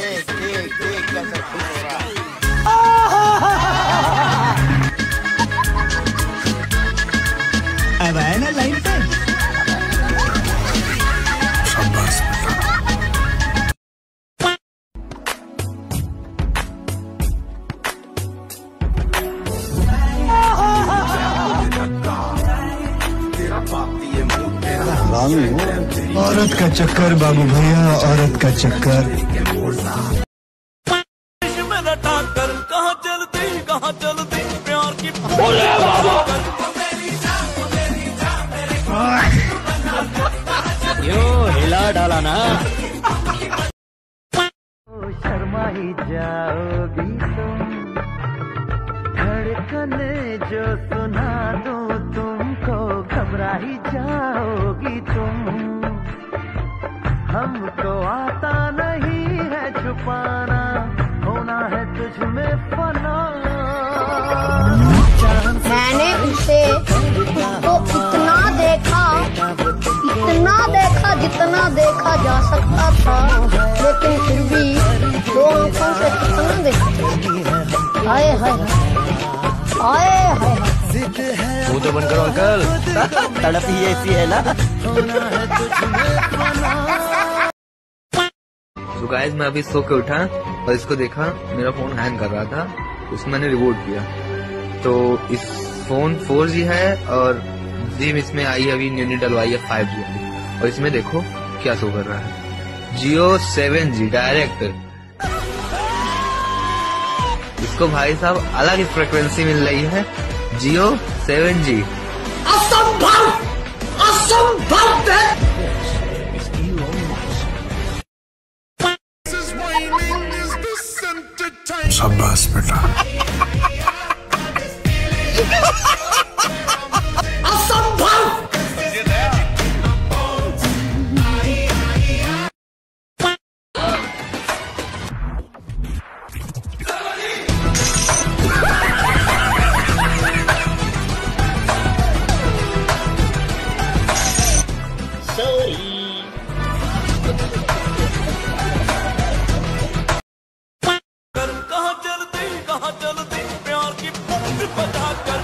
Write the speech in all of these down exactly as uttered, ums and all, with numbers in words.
देख देख देख कैसा खुश हो रहा है। अब आया ना लाइन पे। शाबाश औरत का चक्कर बाबू भैया, औरत का चक्कर। कहाँ चलती कहाँ चलती प्यार की यो हिला डाला ना। शर्मा ही जाओगी तुम, धड़कन जो सुना दूं तुमको, घबरा ही जाओगी तुम। हमको आता नहीं है छुपाना, होना है तुझ में फना। मैंने उसे तो इतना देखा इतना देखा जितना देखा जा सकता था, लेकिन फिर भी दो आंखों से कितना देखा। हाय हाय हाय हाय वो तो बनकर अंकल तड़प ही ऐसी है ना। तो गाइस मैं अभी सो के उठा और इसको देखा, मेरा फोन हैंग कर रहा था, उसको मैंने रिबूट किया। तो इस फोन फोर जी है और जिम इसमें आई अभी न्यू डलवाई है फाइव जी, और इसमें देखो क्या शो कर रहा है, जियो सेवन जी डायरेक्ट। इसको भाई साहब अलग ही फ्रिक्वेंसी मिल रही है, जियो सेवन जी। असंभव असंभव है। शाबाश बेटा। कहाँ चलती कहाँ चलती प्यार की पंख बजा कर।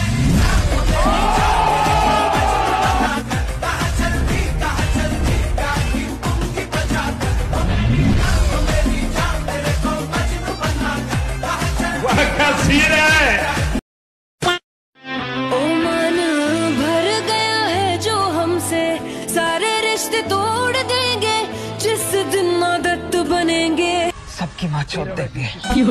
क्या सीन है। ओ मन भर गया है जो हमसे, सारे रिश्ते तोड़ देंगे जिस दिन आदत बनेंगे। सबकी माँ छोड़ देंगे।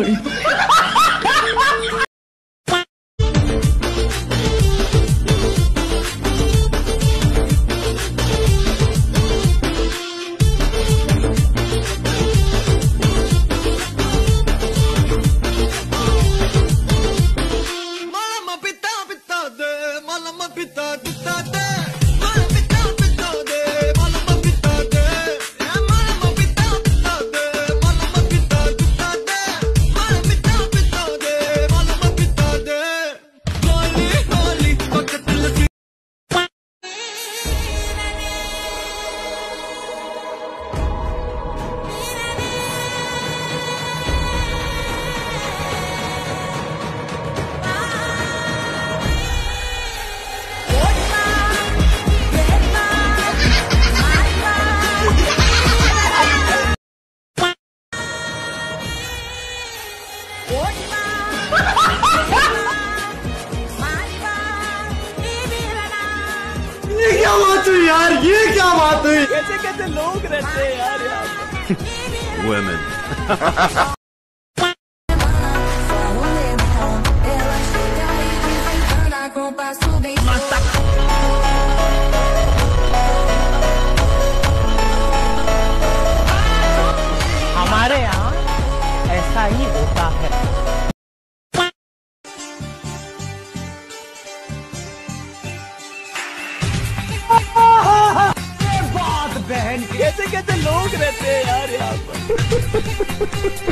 ये क्या बात हुई यार, ये क्या बात हुई। कैसे कैसे लोग रहते हैं यार यार। वुमेन। हमारे यहाँ ऐसा ही होता है। बहन कैसे कैसे लोग रहते हैं यार यहाँ पर।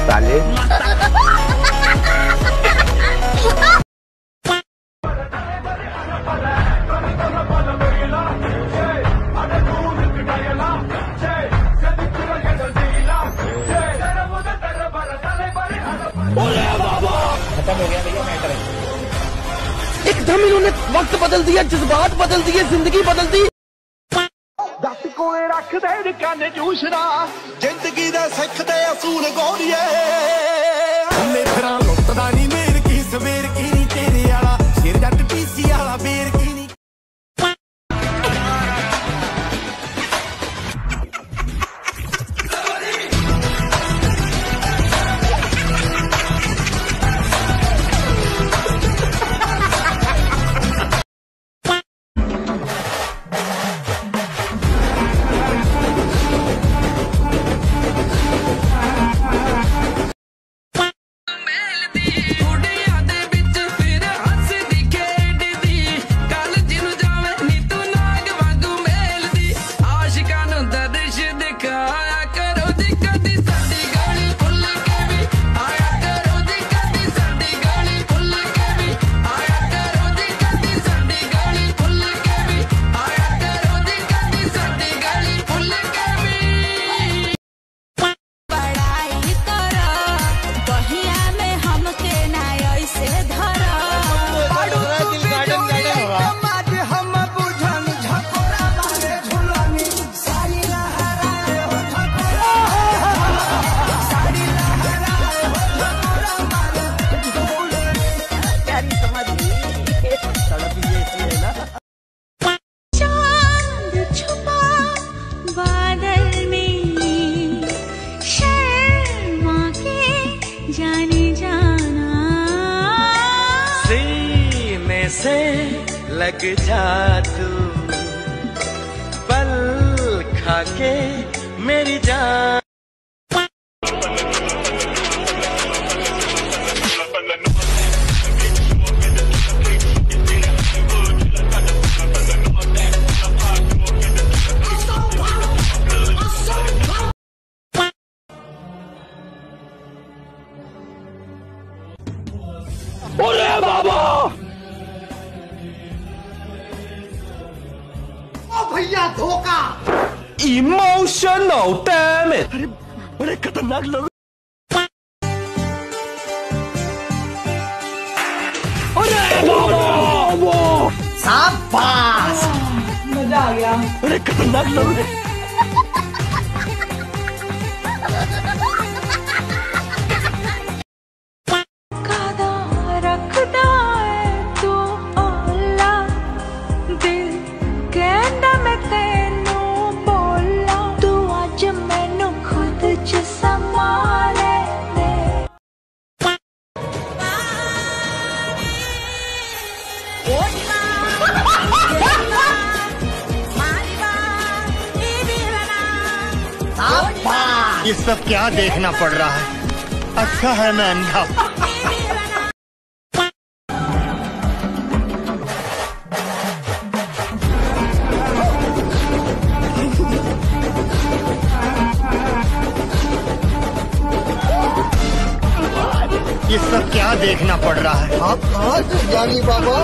साले। खत्म हो गया भैया मैटर। एकदम इन्होंने वक्त बदल दिया, जज्बात बदल दिए, जिंदगी बदल दी। दस कोए रख दे काने जूसरा जिंदगी दे सिख दे असूल गौरीए हले फिरा लुटदा नी मेर की सवेर की नी तेरे आला सिर जट पीसी आला बेर की नी। से लग जा तू पल खा के मेरी जान। अरे बाबा भैया धोखा इमोशनल डैमेज। अरे बड़े खतरनाक लोग। अरे बाबा शाबाश मजा आ गया। बड़े खतरनाक लोग हैं। ये सब क्या देखना पड़ रहा है? अच्छा है मैं अंधा। ये सब क्या देखना पड़ रहा है? आप आज जानी बाबा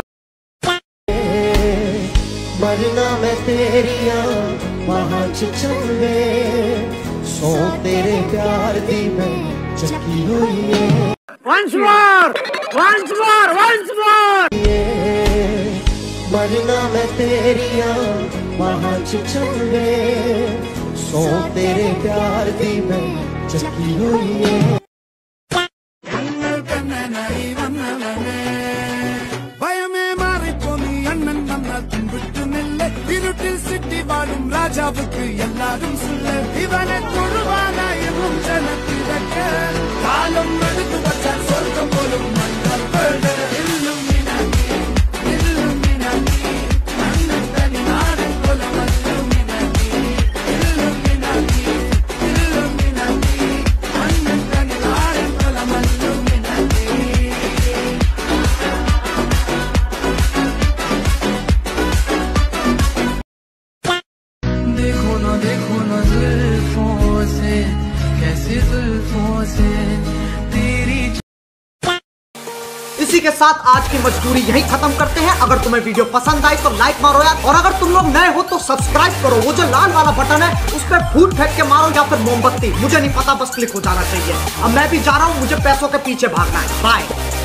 मरना मैं तेरिया वहाँ चले सो तेरे प्यार दी मैं चकी हुई है। Once more, once more, once more. मरना मैं तेरिया वहाँ चले सो तेरे प्यार दी मैं चकी हुई है। ராஜாவுக்கு எல்லாரும் சொல்ல இவனை தொழுவானாயும் ஜனத்திரக்க காலம் எடுத்து வச்சால் சொர்க்கம் போலும் மன்னர் வேட இல்லும் மினாமி இல்லும் மினாமி அண்ணன் தனி நாடன் போல மல்லும் மினாமி இல்லும் மினாமி இல்லும் மினாமி அண்ணன் தனி நாடன் போல மல்லும் மினாமி। देखो ना देखो ना जुल्फों से कैसी जुल्फों से इसी के साथ आज की मजदूरी यही खत्म करते हैं। अगर तुम्हें वीडियो पसंद आई तो लाइक मारो यार, और अगर तुम लोग नए हो तो सब्सक्राइब करो। वो जो लाल वाला बटन है उस पर फूट फेंक के मारो या फिर मोमबत्ती, मुझे नहीं पता, बस क्लिक हो जाना चाहिए। अब मैं भी जा रहा हूँ, मुझे पैसों के पीछे भागना है। बाय।